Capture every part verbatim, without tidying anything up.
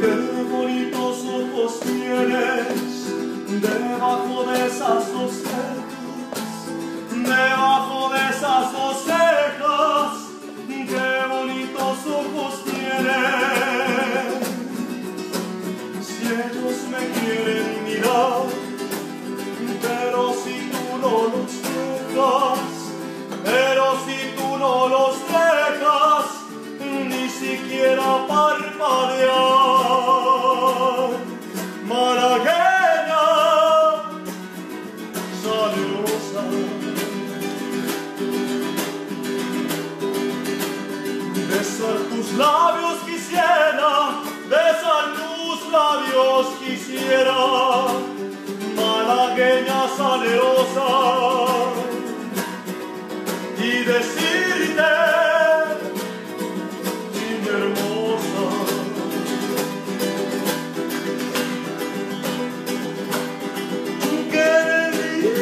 bonitos ojos tienes debajo de esas dos cejas, debajo de esas dos cejas, qué bonitos ojos tienes. Si ellos me quieren mirar, pero si tú no los dejas, pero si tú no los dejas, ni siquiera parpadear. Malagueña, salerosa, besar tus labios quisiera, besar tus labios quisiera. Malagueña salerosa, y decirte, niña hermosa, que de mí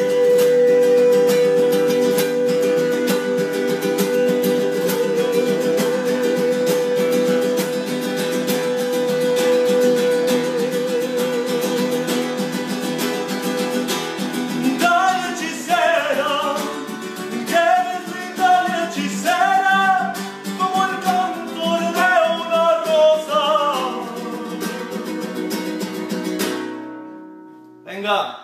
venga.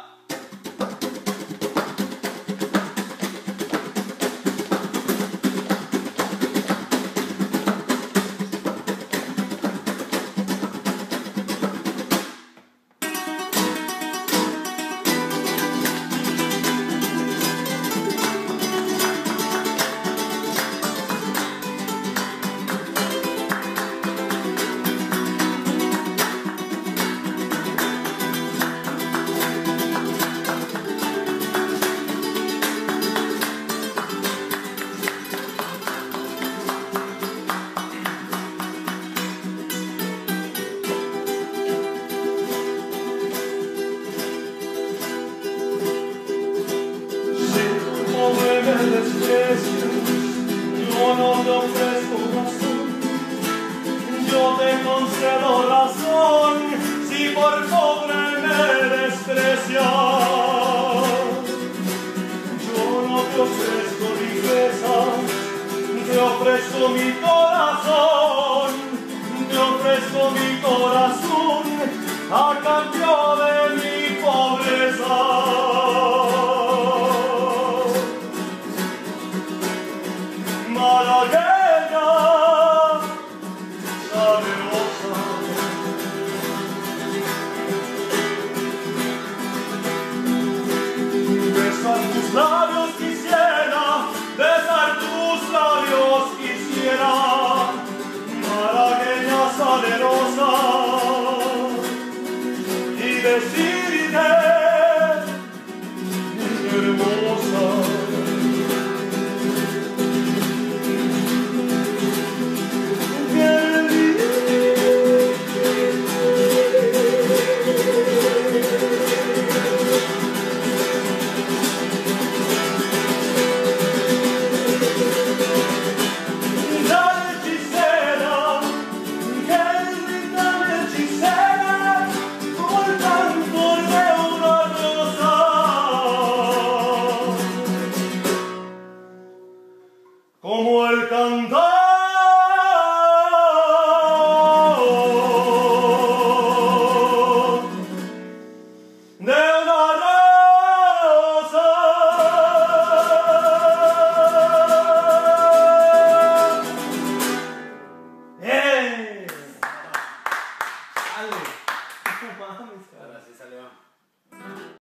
Yo no te ofrezco razón, yo te concedo razón, si por pobre me desprecias. Yo no te ofrezco riquezas, te ofrezco mi corazón, te ofrezco mi corazón a cambio de mi pobreza. Malagueña, salerosa, besar tus labios quisiera, besar tus labios quisiera. Malagueña salerosa, y decirte, niña hermosa, como el cantar de una rosa. ¡Eh! ¡Sale! Ahora sí salió.